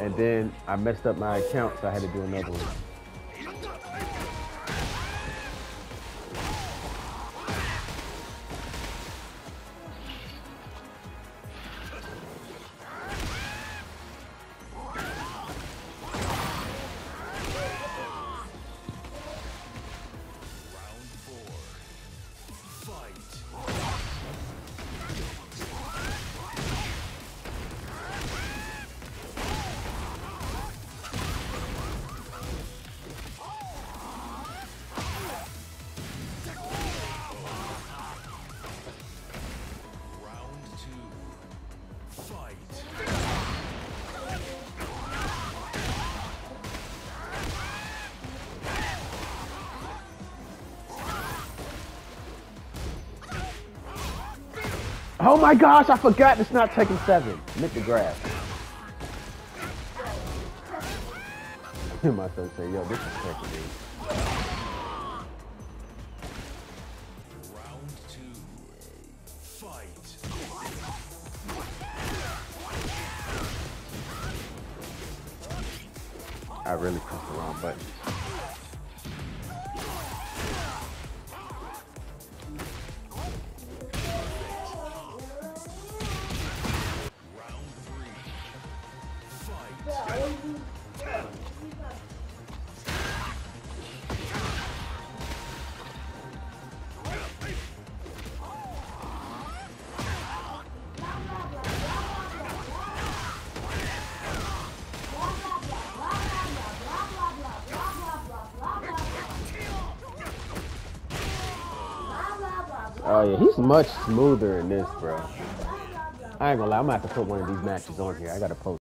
and then I messed up my account, so I had to do another one. Oh my gosh, I forgot it's not Tekken 7. Meant to grab. My son said, yo, this is Tekken, dude. Round 2. Fight. I really pressed the wrong button. Oh yeah, he's much smoother in this, bro. I ain't gonna lie, I'm gonna have to put one of these matches on here. I gotta post.